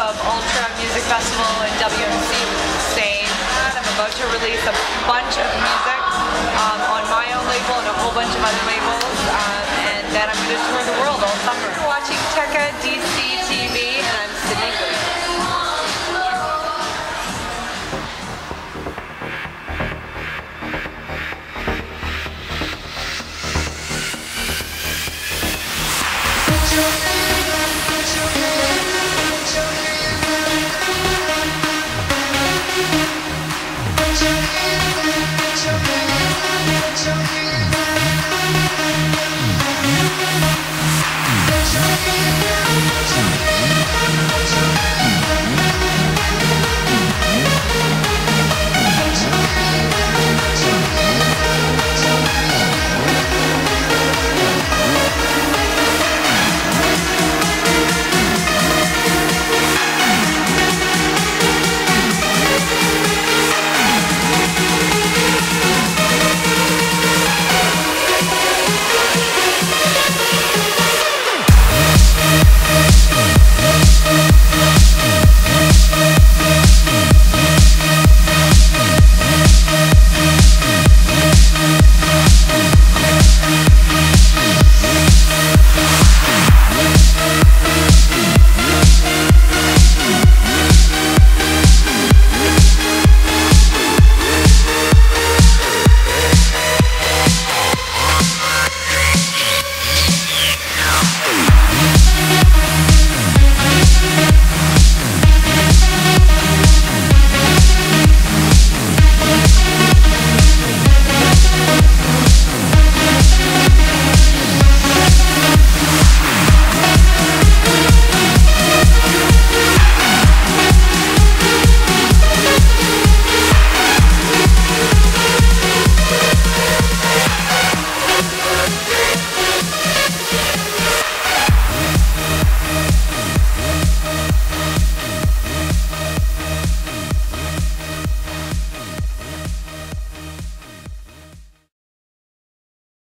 of Ultra Music Festival in WMC was insane. I'm about to release a bunch of music on my own label and a whole bunch of other labels, and then I'm going to tour the world all summer. You're watching TEKA DC TV, and I'm Sydney Blue. It's okay.